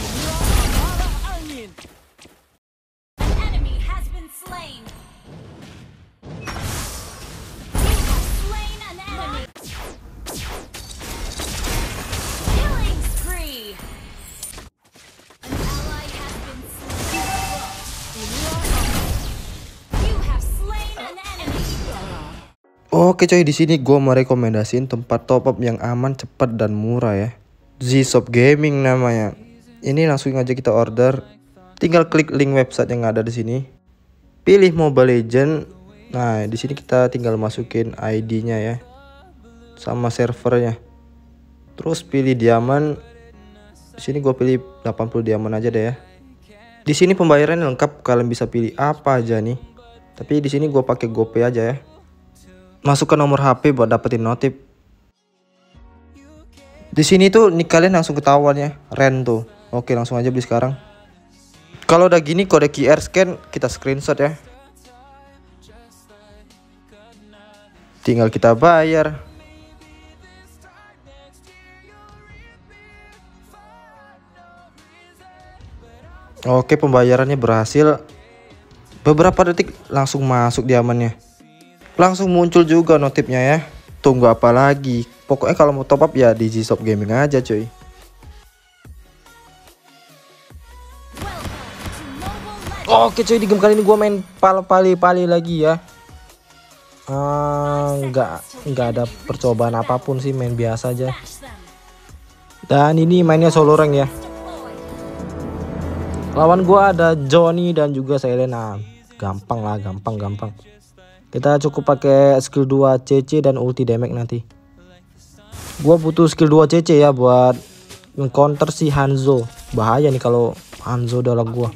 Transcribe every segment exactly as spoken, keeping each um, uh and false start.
Oke coy, di sini gue mau rekomendasiin tempat top up yang aman, cepat dan murah ya. Z-Shop Gaming namanya. Ini langsung aja kita order. Tinggal klik link website yang ada di sini. Pilih Mobile Legend. Nah, di sini kita tinggal masukin I D-nya ya. Sama servernya. Terus pilih diamond. Di sini gue pilih delapan puluh diamond aja deh ya. Di sini pembayaran lengkap, kalian bisa pilih apa aja nih. Tapi di sini gue pakai GoPay aja ya. Masukkan nomor H P buat dapetin notif. Di sini tuh nih kalian langsung ketahuan ya, rent tuh. Oke, langsung aja beli sekarang. Kalau udah gini kode Q R scan kita screenshot ya. Tinggal kita bayar. Oke, pembayarannya berhasil. Beberapa detik langsung masuk diamannya. Langsung muncul juga notifnya ya. Tunggu apa lagi? Pokoknya kalau mau top up ya di Z-Shop Gaming aja cuy. Oke cuy, di game kali ini gue main pali-pali lagi ya. Uh, nggak nggak ada percobaan apapun sih, main biasa aja. Dan ini mainnya solo rank ya. Lawan gue ada Johnny dan juga Selena. Gampang lah, gampang gampang. Kita cukup pakai skill dua C C dan ulti damage nanti. Gua butuh skill dua C C ya buat counter si Hanzo. Bahaya nih kalau Hanzo dalam gua.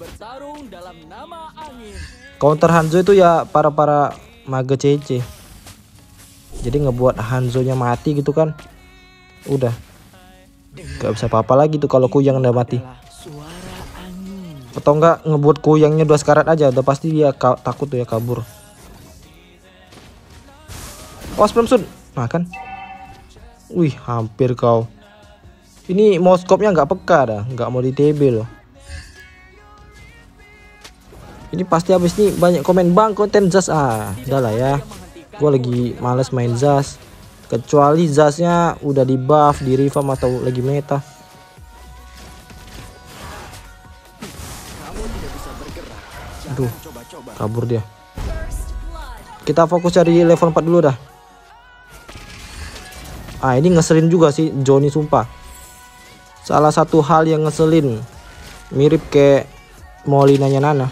Counter Hanzo itu ya para-para mage C C. Jadi ngebuat Hanzo-nya mati gitu kan. Udah. Gak bisa apa-apa lagi tuh kalau Kuyang udah mati. Atau enggak ngebuat Kuyangnya dua sekarat aja, udah pasti dia takut tuh ya kabur. Oh, sebelum sun, nah kan, wih hampir kau. Ini mau scope-nya nggak peka dah, nggak mau di T B loh. Ini pasti habis nih banyak komen bang konten Zas, ah, udah lah ya. Gue lagi males main Zas, kecuali Zasnya udah di buff, di reform atau lagi meta. Aduh, kabur dia. Kita fokus cari level empat dulu dah. Ah, ini ngeselin juga sih Johnny sumpah. Salah satu hal yang ngeselin, mirip kayak Molinanya Nana.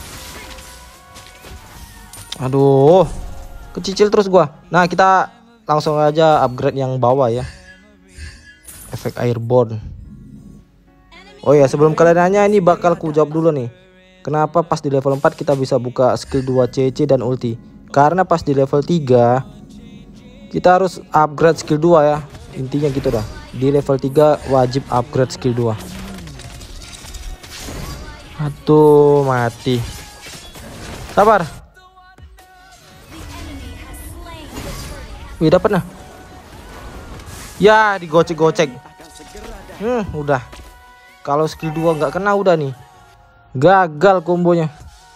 Aduh, kecicil terus gua. Nah, kita langsung aja upgrade yang bawah ya. Efek airborne. Oh ya, sebelum kalian nanya, ini bakal ku jawab dulu nih. Kenapa pas di level empat kita bisa buka skill dua C C dan ulti? Karena pas di level tiga kita harus upgrade skill dua ya. Intinya gitu dah. Di level tiga wajib upgrade skill dua. Aduh, mati. Sabar. Wih, dapet nah. Ya, digocek-gocek. Hmm, udah. Kalau skill dua nggak kena udah nih. Gagal kombonya.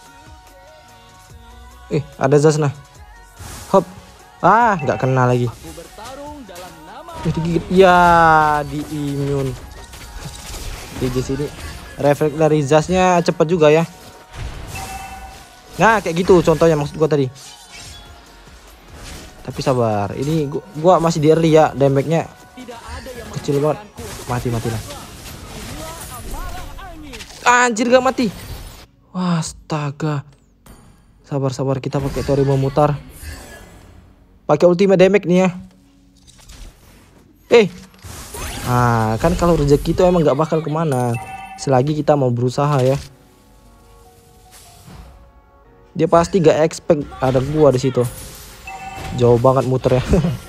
Eh, ada Zasna. Hop. Ah, nggak kena lagi. Eh, digigit. Ya, di immune. Di sini refleks dari Zasnya cepat juga ya. Nah, kayak gitu contohnya maksud gua tadi. Tapi sabar, ini gua, gua masih di early ya, damage-nya kecil banget. Mati-mati lah. Anjir, gak mati. Wah, astaga. Sabar-sabar, kita pakai Tori memutar. Pakai ultimate damage nih ya. Eh. Ah, kan kalau rezeki itu emang nggak bakal kemana. Selagi kita mau berusaha ya. Dia pasti gak expect ada gua di situ. Jauh banget muter ya.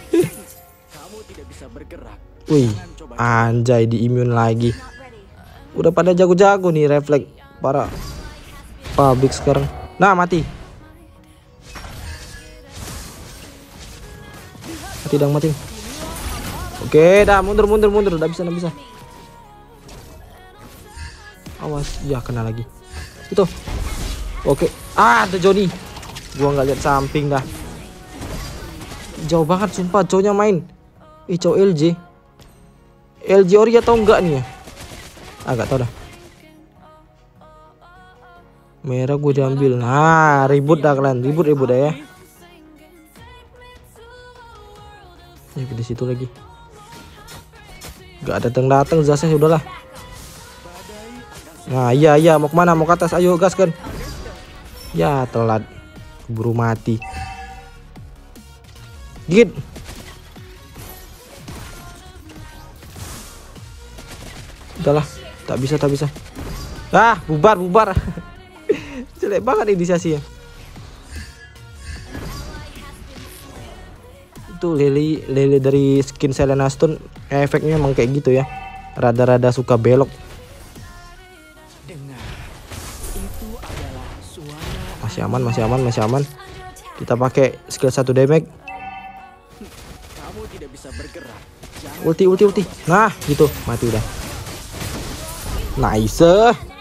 Wih, anjay di immune lagi. Udah pada jago-jago nih refleks para public sekarang. Nah, mati. Mati dong, mati. Oke, dah mundur mundur mundur, udah bisa udah bisa. Awas, ya kena lagi. Itu. Oke. Ah, ada Johnny. Gua nggak lihat samping dah. Jauh banget sumpah cowoknya main. Ih, cowok L J. L J ori atau enggak nih ya? Agak tau dah. Merah gue diambil. Nah, ribut dah kalian. Ribut-ribut dah ya. Ya di situ lagi. Gak datang-datang Zasnya udahlah. Nah, iya iya mau kemana? Mau ke atas? Ayo gas kan. Ya telat. Keburu mati. Gigit. Udahlah, tak bisa tak bisa. Ah, bubar bubar. Jelek banget inisiasinya. Itu lele lele dari skin Selena Stone efeknya emang kayak gitu ya. Rada-rada suka belok. Masih aman, masih aman, masih aman. Kita pakai skill satu damage. Ulti ulti ulti. Nah, gitu, mati udah. Nice.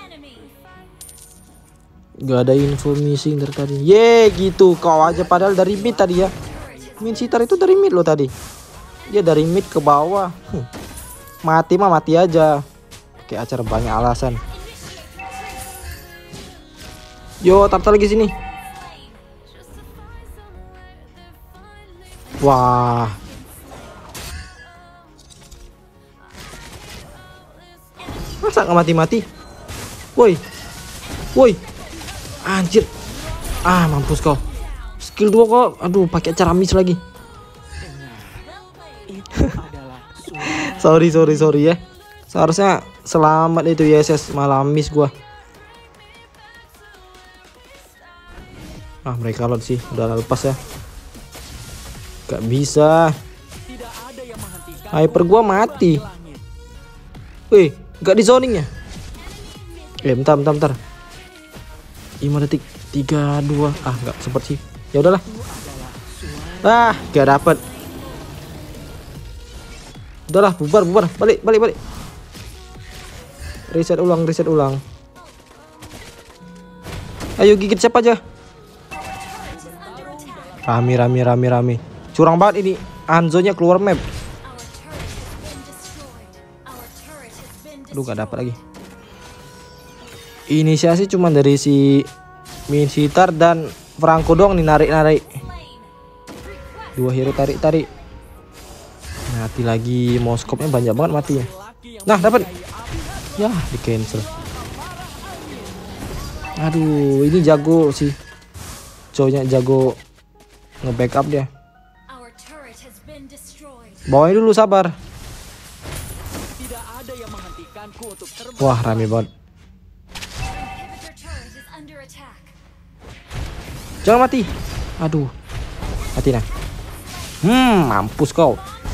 Gak ada info missing dari tadi. Ye gitu kau aja padahal dari mid tadi ya. Min sitar itu dari mid lo tadi. Dia dari mid ke bawah. Hm. Mati mah mati aja. Kayak acara banyak alasan. Yo tartar lagi sini. Wah. Masa nggak mati-mati? Woi. Woi. Anjir. Ah, mampus kau. Skill dua kok. Aduh, pakai cara miss lagi. sorry, sorry, sorry ya. Seharusnya selamat itu Y S S, malah miss gua. Ah, mereka lot sih. Udah lepas ya. Gak bisa. Hyper gua mati. Wih, gak di zoning ya? Eh, bentar, bentar, bentar. lima detik. tiga, dua. Ah, gak sempet sih. Ya udahlah. Ah, gak dapet. Udahlah, bubar, bubar. Balik, balik, balik. Reset ulang, reset ulang. Ayo gigit siapa aja. Rame, rame, rame, rame. Curang banget ini. Hanzo-nya keluar map. Aduh, gak dapat lagi. Inisiasi cuma dari si Min Sitar dan Franco doang nih, narik-narik. Dua hero tarik-tarik. Mati lagi. Moskopnya banyak banget matinya. Nah, dapat. Ya, di cancel. Aduh, ini jago sih. Cowoknya jago nge-backup dia. Bawain dulu, sabar. Wah, rame banget. Jangan mati. Aduh. Mati nah. Hmm, mampus kau.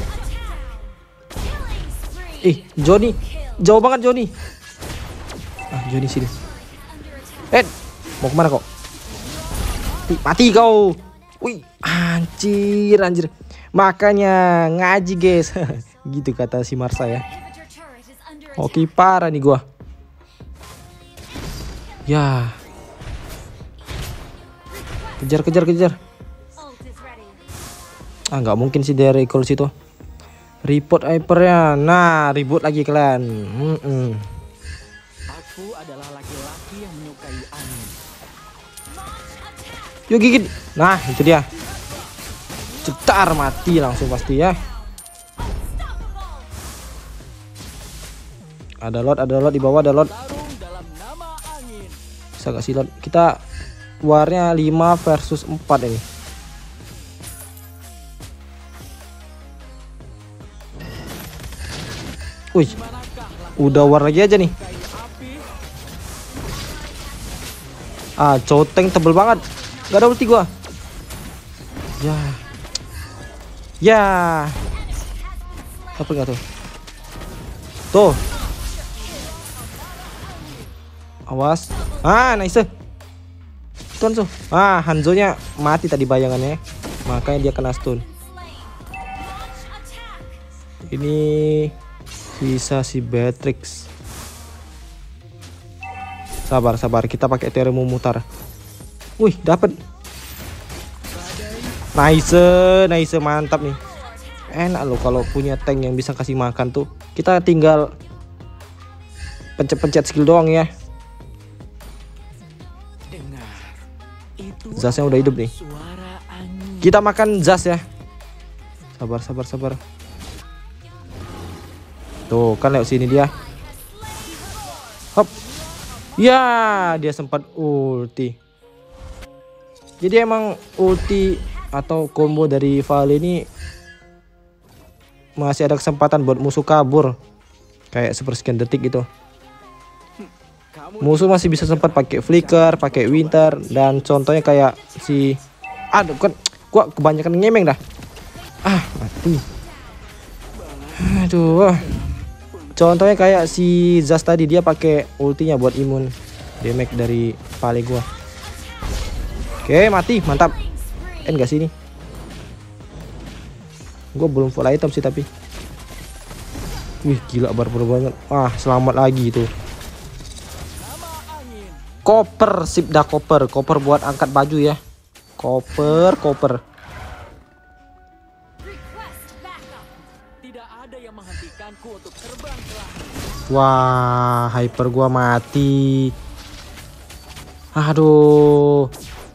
Ih, Johnny. Jauh banget Johnny. Ah, Johnny sini. Eh, mau kemana kau? Mati, mati kau. Wih, anjir, anjir. Makanya ngaji guys. Gitu kata si Marsa ya. Oke, parah nih gua. Ya. Kejar, kejar, kejar. Ah, nggak mungkin sih dari recall situ. Report hypernya. Nah, ribut lagi kalian. Mm -mm. Aku adalah laki-laki yang menyukai angin. Yuk gigit. Nah, itu dia. Cetar, mati langsung pasti ya. Ada lot, ada lot di bawah, ada lot. Bisa gak sih lot? Kita warnya lima versus empat ini. Wih, udah war lagi aja nih. Ah, coteng tebel banget. Gak ada ulti gua. Ya. Ya. Apa gak tuh? Tuh. Awas. Ah, nice. Stun tuh. Ah, Hanzo-nya mati tadi bayangannya. Makanya dia kena stun. Ini bisa si Beatrix. Sabar, sabar. Kita pakai Teru memutar. Wih, dapat. Nice, nice, mantap nih. Enak loh kalau punya tank yang bisa kasih makan tuh. Kita tinggal pencet-pencet skill doang ya. Zasnya udah hidup nih. Kita makan Zas ya. Sabar, sabar, sabar. Tuh kan lewat sini dia. Hop. Ya, dia sempat ulti. Jadi emang ulti atau combo dari Vale ini masih ada kesempatan buat musuh kabur. Kayak sepersekian detik gitu. Musuh masih bisa sempat pakai flicker, pakai winter, dan contohnya kayak si aduh kan gua kebanyakan ngemeng dah. Ah, mati. Aduh. Contohnya kayak si Zas tadi, dia pakai ultinya buat imun damage dari Vale gua. Oke, mati, mantap. End gak sih ini? Gua belum full item sih tapi. Wih, gila barbar banget. Ah, selamat lagi tuh. Koper, sip dah koper. Koper buat angkat baju ya. Koper, koper. Tidak ada yang menghentikanku untuk terbang ke langit. Wah, hyper gua mati. Aduh.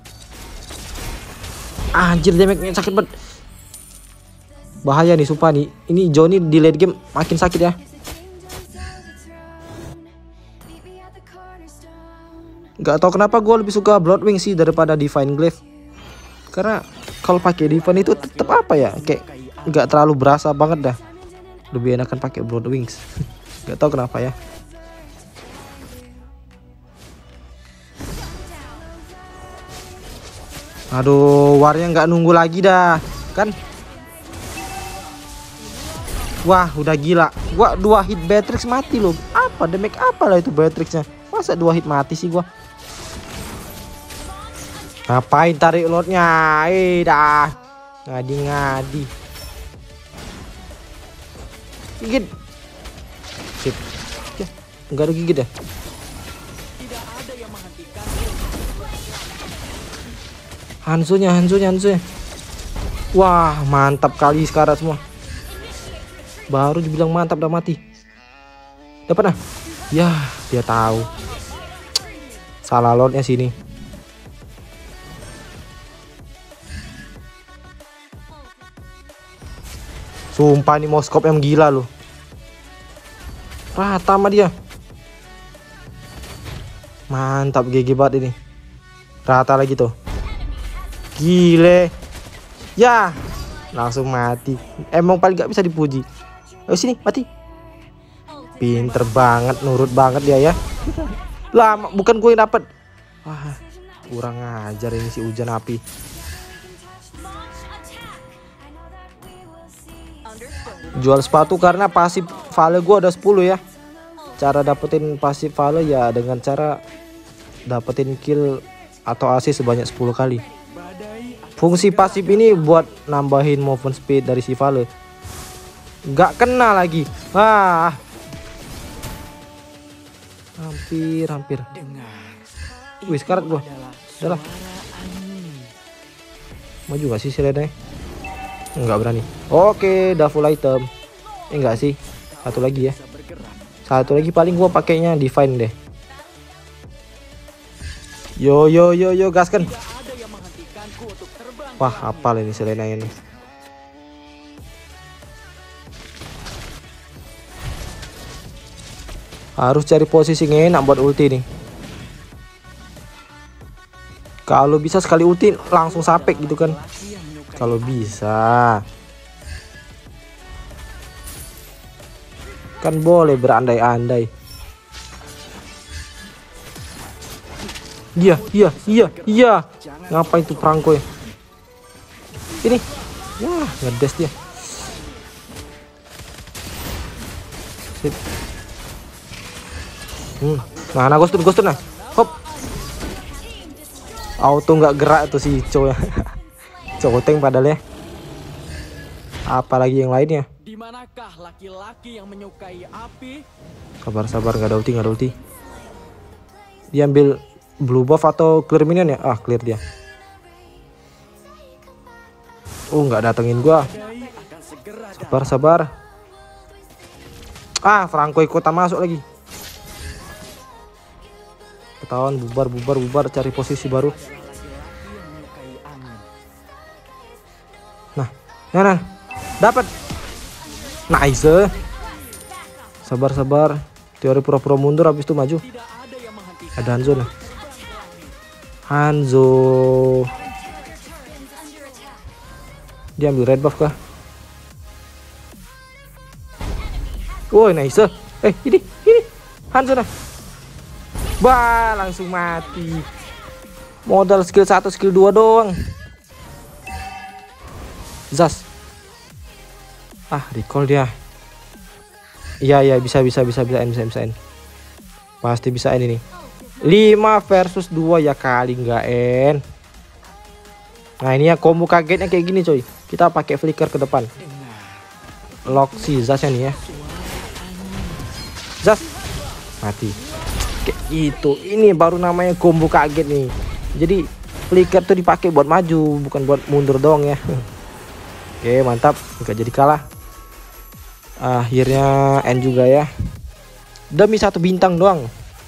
Anjir, damage-nya sakit banget. Bahaya nih sumpah nih. Ini Johnny di late game makin sakit ya. Gak tau kenapa gue lebih suka Bloodwing sih daripada Divine Glaive. Karena kalau pakai Divine itu tetap apa ya, kayak gak terlalu berasa banget dah. Lebih enakan pakai Bloodwings. Gak tau kenapa ya. Aduh, warnya nggak nunggu lagi dah kan. Wah, udah gila. Gua dua hit Beatrix mati loh. Apa damage apa lah itu Beatrixnya? Masa dua hit mati sih gua? Ngapain tarik lordnya? Eh dah. Ngadi-ngadi. Gigit. Sip. Ya, enggak ada gigit ya? Tidak ada yang menghentikan. Hansunya, Hansunya, Hansunya. Wah, mantap kali sekarang semua. Baru dibilang mantap udah mati. Dapat nah? Ya, dia tahu. Salah lordnya sini. Sumpah nih Moskop yang gila loh. Rata sama dia. Mantap G G banget ini. Rata lagi tuh. Gile. Ya, langsung mati. Emang paling gak bisa dipuji. Ayo sini mati. Pinter banget, nurut banget dia ya. Lama bukan gue yang dapet. Wah, kurang ajar ini si hujan api. Jual sepatu karena pasif Vale gue ada sepuluh ya. Cara dapetin pasif Vale ya dengan cara dapetin kill atau assist sebanyak sepuluh kali. Fungsi pasif ini buat nambahin movement speed dari si Vale. Gak kena lagi. Wah, hampir hampir. Wih, sekarat gua. Udah lah. Maju gak sih si Rene? Enggak berani. Oke, udah full item. Eh enggak sih. Satu lagi ya. Satu lagi paling gua pakainya Divine deh. Yo yo yo yo gaskan. Wah, apal ini Selena ini. Harus cari posisi enak buat ulti nih. Kalau bisa sekali ulti langsung sapek gitu kan. Kalau bisa. Kan boleh berandai-andai. Iya, iya, iya, iya. Ngapain tuh perangko ya? Ini. Wah, ngedes dia. Sip. Hmm. Nah, nah ghostun, ghostun nah. Hop. Auto nggak gerak tuh si Ico ya. Coteng padahal ya. Apalagi yang lainnya. Di manakah laki-laki yang menyukai api? Sabar, sabar, nggak ada ulti, nggak ada ulti. Diambil blue buff atau clear minion ya? Ah, clear dia. Oh, nggak datengin gua. Sabar, sabar. Ah, Franco ikutan masuk lagi. Ketahuan, bubar, bubar, bubar, cari posisi baru. Nah, nah, nah. Dapat. Nice. Sabar, sabar. Teori pura-pura mundur, habis itu maju. Ada Hanzo nih. Hanzo. Dia ambil red buff kah? Woi, nice. Eh, ini, ini. Hanzo nah. Bah, langsung mati. Modal skill satu, skill dua doang. Zas. Ah, recall dia. Iya, iya, bisa, bisa, bisa, bisa, bisa, bisa. Pasti bisa ini nih. lima versus dua ya kali nggak en. Nah, ini ya combo kagetnya kayak gini coy. Kita pakai flicker ke depan. Lock si Zasnya nih ya. Zas. Mati. Kayak gitu. Ini baru namanya combo kaget nih. Jadi flicker tuh dipakai buat maju, bukan buat mundur doang ya. Oke, mantap. Nggak jadi kalah. Akhirnya end juga ya. Demi satu bintang doang.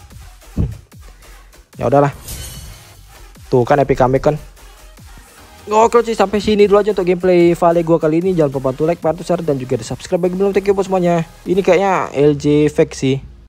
Ya udahlah. Tuh kan epic comeback kan. Oke sih, sampai sini dulu aja untuk gameplay Vale gua kali ini. Jangan lupa bantu like, bantu share, dan juga di subscribe bagi belum. Thank you buat semuanya. Ini kayaknya L J fake sih.